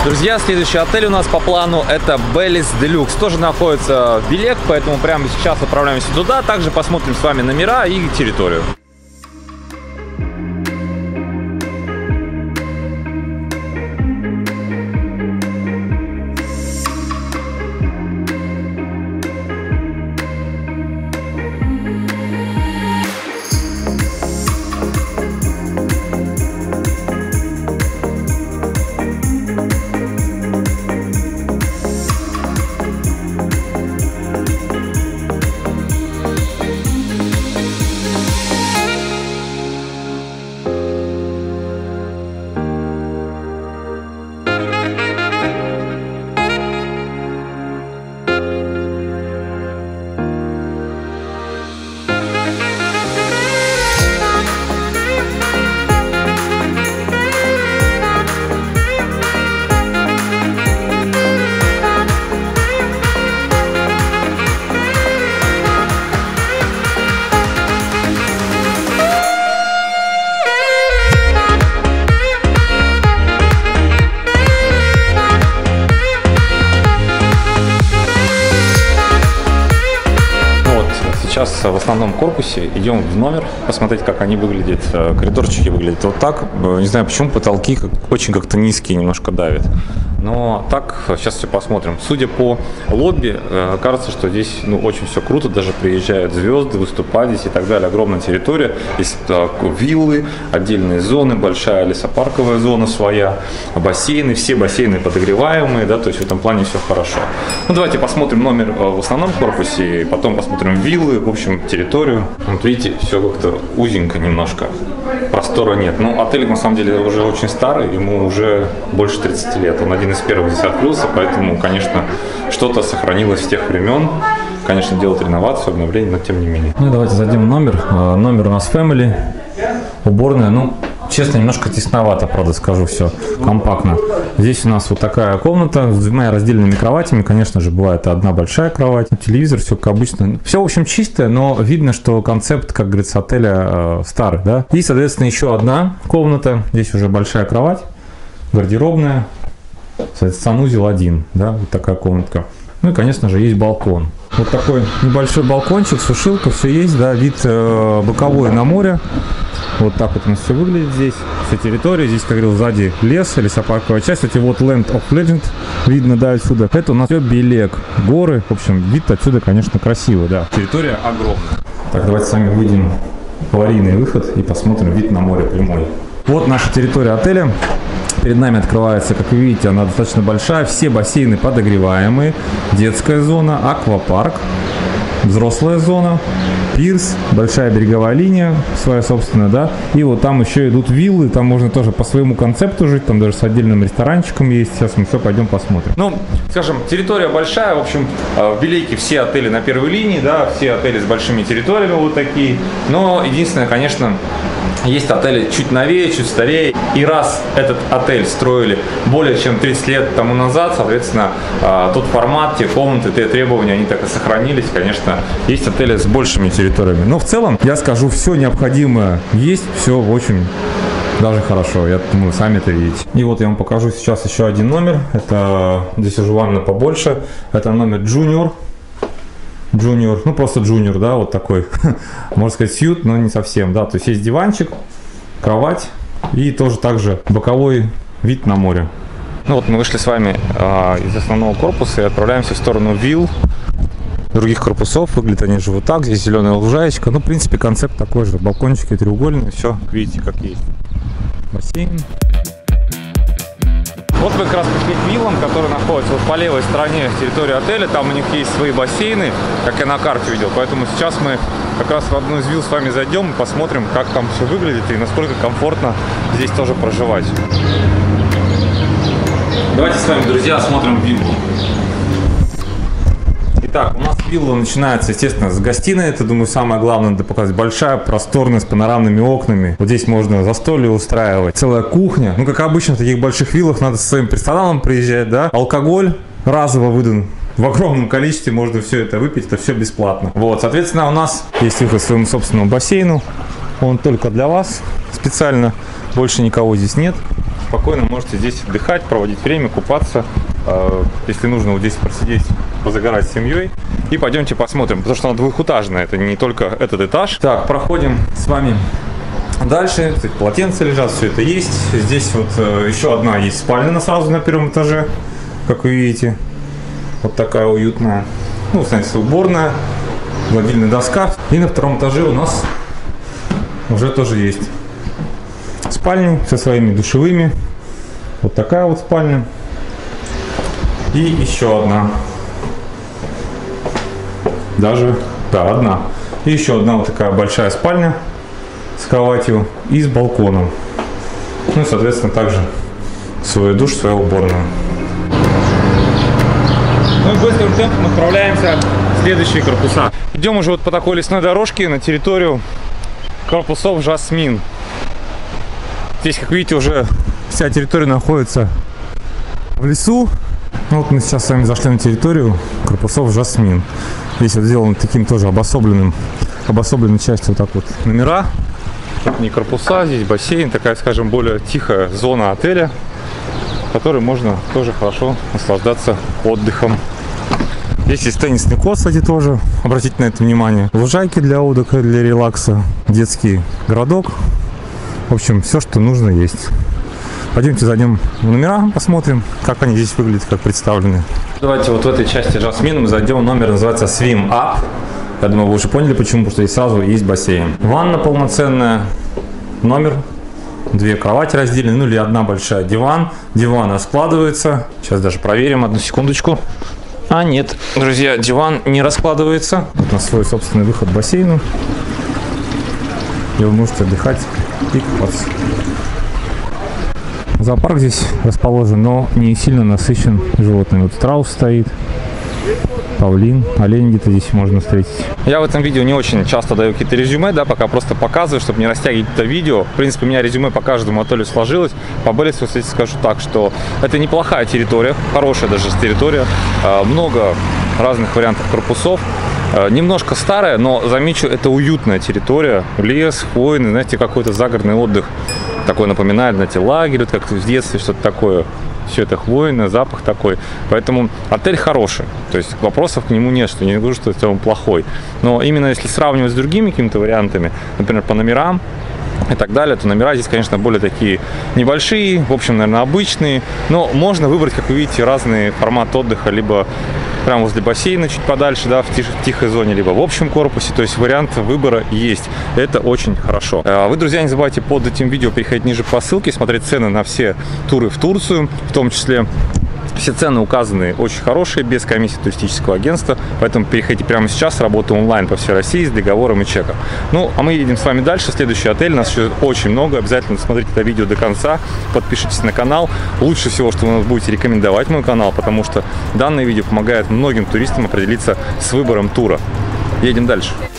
Друзья, следующий отель у нас по плану — это Bellis Deluxe. Тоже находится в Белек, поэтому прямо сейчас отправляемся туда. Также посмотрим с вами номера и территорию. Сейчас в основном корпусе идем в номер, посмотреть, как они выглядят. Коридорчики выглядят вот так. Не знаю почему, потолки очень как-то низкие немножко давят. Но так, сейчас все посмотрим. Судя по лобби, кажется, что здесь очень все круто. Даже приезжают звезды, выступать здесь и так далее. Огромная территория. Есть виллы, отдельные зоны, большая лесопарковая зона своя, бассейны. Все бассейны подогреваемые, да, то есть в этом плане все хорошо. Ну, давайте посмотрим номер в основном корпусе, и потом посмотрим виллы, в общем, территорию. Вот видите, все как-то узенько немножко. Простора нет. Ну, отель на самом деле уже очень старый, ему уже больше 30 лет. Он один из первых здесь открылся, поэтому, конечно, что-то сохранилось с тех времен. Конечно, делать реновацию, обновление, но тем не менее. Ну, давайте зайдем в номер. Номер у нас Family, уборная. Ну, честно, немножко тесновато, правда, скажу, все компактно. Здесь у нас вот такая комната с двумя раздельными кроватями. Конечно же, бывает одна большая кровать, телевизор, все как обычно. Все, в общем, чистое, но видно, что концепт, как говорится, отеля старый, да. И, соответственно, еще одна комната. Здесь уже большая кровать, гардеробная, санузел один, да, вот такая комнатка. Ну и, конечно же, есть балкон. Вот такой небольшой балкончик, сушилка, все есть, да, вид боковой на море. Вот так вот у нас все выглядит здесь. Вся территория. Здесь, как говорил, сзади лес, лесопарковая часть. Кстати, вот Land of Legend видно, да, отсюда. Это у нас все Белек. Горы. В общем, вид отсюда, конечно, красивый, да. Территория огромная. Так, давайте с вами выйдем в аварийный выход и посмотрим вид на море прямой. Вот наша территория отеля. Перед нами открывается, как вы видите, она достаточно большая. Все бассейны подогреваемые. Детская зона, аквапарк, взрослая зона, пирс, большая береговая линия своя собственная, да. И вот там еще идут виллы, там можно тоже по своему концепту жить, там даже с отдельным ресторанчиком есть. Сейчас мы все пойдем посмотрим. Ну, скажем, территория большая, в общем, в Белейке все отели на первой линии, да, все отели с большими территориями вот такие. Но единственное, конечно, есть отели чуть новее, чуть старее. И раз этот отель строили более чем 30 лет тому назад, соответственно, тот формат, те комнаты, те требования, они так и сохранились. Конечно, есть отели с большими территориями. Но в целом, я скажу, все необходимое есть, все очень даже хорошо. Я думаю, сами это видите. И вот я вам покажу сейчас еще один номер. Это здесь уже ванна побольше. Это номер Junior. Junior, ну просто Junior, да, вот такой, можно сказать, сьют, но не совсем, да, то есть есть диванчик, кровать и тоже также боковой вид на море. Ну вот мы вышли с вами из основного корпуса и отправляемся в сторону вилл других корпусов. Выглядят они же вот так, здесь зеленая лужаечка, ну в принципе концепт такой же, балкончики треугольные, все, видите, как есть. Бассейн. Вот мы как раз пришли к виллам, которые находятся вот по левой стороне территории отеля. Там у них есть свои бассейны, как я на карте видел. Поэтому сейчас мы как раз в одну из вилл с вами зайдем и посмотрим, как там все выглядит и насколько комфортно здесь тоже проживать. Давайте с вами, друзья, осмотрим виллу. Итак, у нас вилла начинается, естественно, с гостиной. Это, думаю, самое главное надо показать. Большая, просторная, с панорамными окнами. Вот здесь можно застолье устраивать. Целая кухня. Ну, как обычно, в таких больших виллах надо со своим персоналом приезжать, да. Алкоголь разово выдан в огромном количестве. Можно все это выпить, это все бесплатно. Вот, соответственно, у нас есть выход к своему собственному бассейну. Он только для вас специально. Больше никого здесь нет. спокойно можете здесь отдыхать, проводить время, купаться. Если нужно вот здесь просидеть, позагорать с семьей. И пойдемте посмотрим, потому что она двухэтажная, это не только этот этаж. Так, проходим с вами дальше. Кстати, полотенца лежат, все это есть. Здесь вот еще одна есть спальня сразу на первом этаже, как вы видите. Вот такая уютная. Ну, знаете, уборная, гладильная доска. И на втором этаже у нас уже тоже есть спальни со своими душевыми. Вот такая вот спальня. И еще одна. Даже, да, одна. И еще одна вот такая большая спальня с кроватью и с балконом. Ну и, соответственно, также свой душ, свою уборную. Ну и быстрым темпом отправляемся в следующие корпуса. Идем уже вот по такой лесной дорожке на территорию корпусов «Жасмин». Здесь, как видите, уже вся территория находится в лесу. Ну, вот мы сейчас с вами зашли на территорию корпусов «Жасмин». Здесь вот сделан таким тоже обособленной частью вот так вот номера. Тут не корпуса, здесь бассейн, такая, скажем, более тихая зона отеля, в которой можно тоже хорошо наслаждаться отдыхом. Здесь есть теннисный корт, кстати, тоже. Обратите на это внимание. Лужайки для отдыха, для релакса. Детский городок. В общем, все, что нужно, есть. Пойдемте зайдем в номера, посмотрим, как они здесь выглядят, как представлены. Давайте вот в этой части «Жасмин» мы зайдем. Номер называется Swim Up. Я думаю, вы уже поняли, почему, потому что здесь сразу есть бассейн. Ванна полноценная. Номер. 2 кровати разделены, ну или одна большая диван. Диван раскладывается. Сейчас даже проверим, одну секундочку. А нет, друзья, диван не раскладывается. Вот у нас свой собственный выход к бассейну. И вы можете отдыхать и купаться. Зоопарк здесь расположен, но не сильно насыщен животными. Вот страус стоит, павлин, олень где-то здесь можно встретить. Я в этом видео не очень часто даю какие-то резюме, да, пока просто показываю, чтобы не растягивать это видео. В принципе, у меня резюме по каждому отелю сложилось. По Беллису, кстати, скажу так, что это неплохая территория, хорошая даже территория, много разных вариантов корпусов. Немножко старая, но, замечу, это уютная территория, лес, хвойный, знаете, какой-то загородный отдых. Такой напоминает, знаете, лагерь, вот как в детстве, что-то такое. Все это хвойное, запах такой. Поэтому отель хороший. То есть вопросов к нему нет, что не говорю, что это он плохой. Но именно если сравнивать с другими какими-то вариантами, например, по номерам и так далее, то номера здесь, конечно, более такие небольшие, в общем, наверное, обычные. Но можно выбрать, как вы видите, разный формат отдыха, либо прямо возле бассейна, чуть подальше, да, в тихой зоне, либо в общем корпусе. То есть вариант выбора есть. Это очень хорошо. Вы, друзья, не забывайте под этим видео переходить ниже по ссылке, смотреть цены на все туры в Турцию, в том числе. Все цены указаны очень хорошие, без комиссии туристического агентства, поэтому переходите прямо сейчас, работаю онлайн по всей России с договором и чеком. Ну, а мы едем с вами дальше, следующий отель, нас еще очень много, обязательно смотрите это видео до конца, подпишитесь на канал. Лучше всего, что вы нас будете рекомендовать мой канал, потому что данное видео помогает многим туристам определиться с выбором тура. Едем дальше.